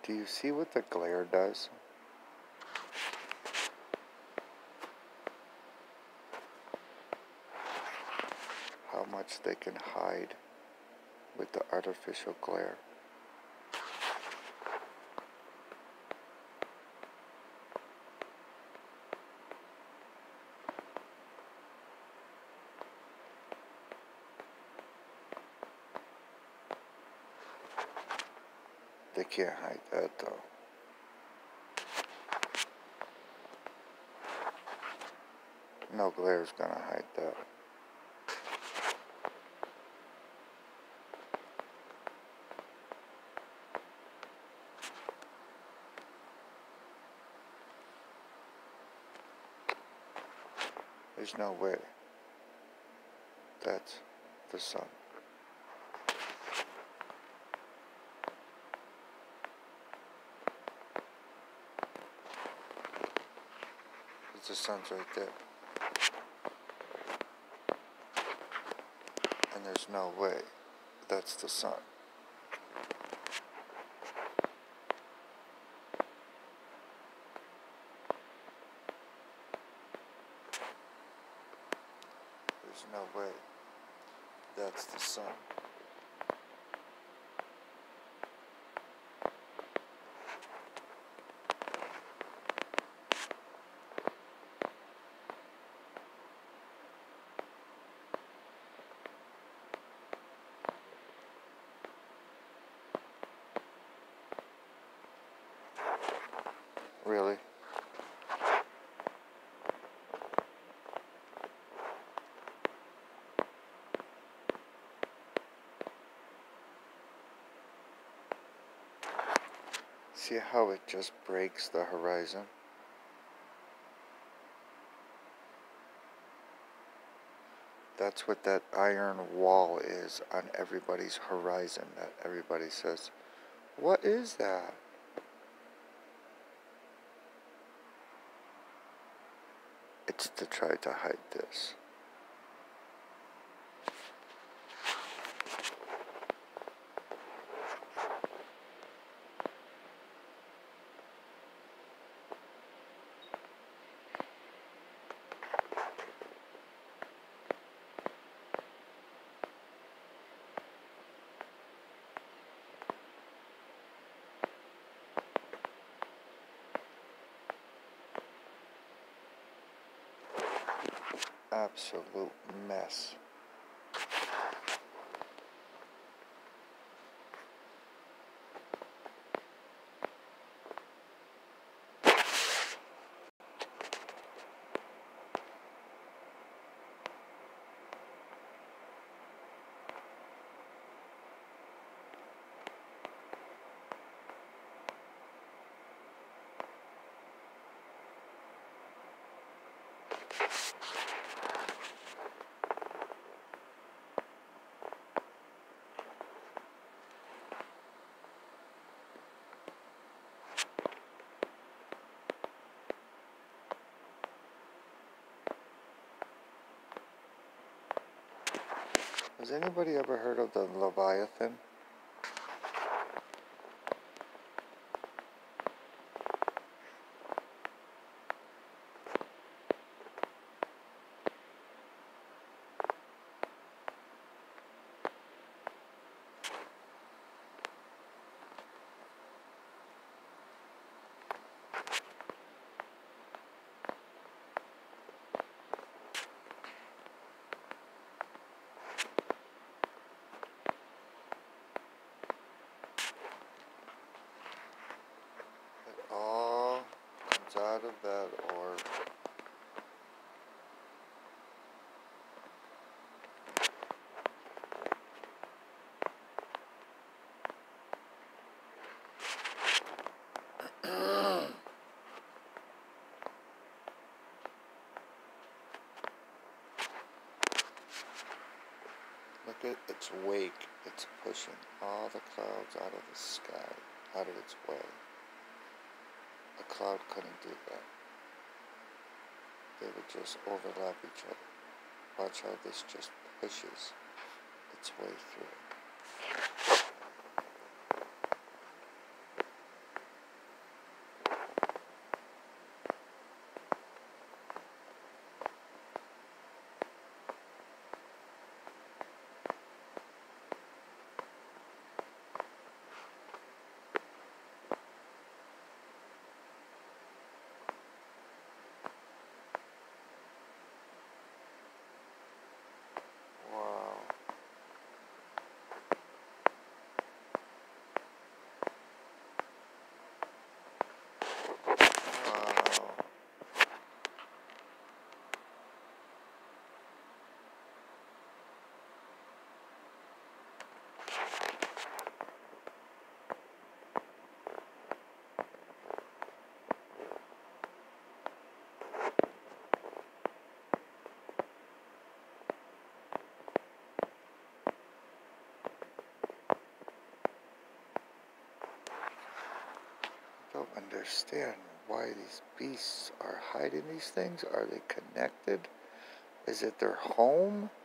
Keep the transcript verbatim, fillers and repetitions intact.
Do you see what the glare does? How much they can hide with the artificial glare. They can't hide that though. No glare's gonna hide that. There's no way. That's the sun. The sun's right there. And there's no way that's the sun. There's no way that's the sun. Really? See how it just breaks the horizon? That's what that iron wall is on everybody's horizon that everybody says, what is that? It's to try to hide this. Absolute mess. Has anybody ever heard of the Leviathan? All comes out of that orb. Look at its wake. It's pushing all the clouds out of the sky, out of its way. A cloud couldn't do that. They would just overlap each other. Watch how this just pushes its way through. don't understand why these beasts are hiding these things. Are they connected? Is it their home?